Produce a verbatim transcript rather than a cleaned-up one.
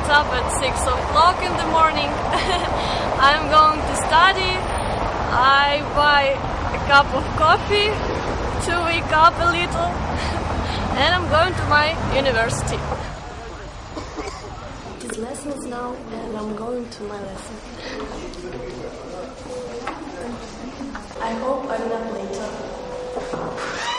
up at six o'clock in the morning. I'm going to study. I buy a cup of coffee to wake up a little, and I'm going to my university. It is lessons now, and I'm going to my lesson. I hope I'm not later.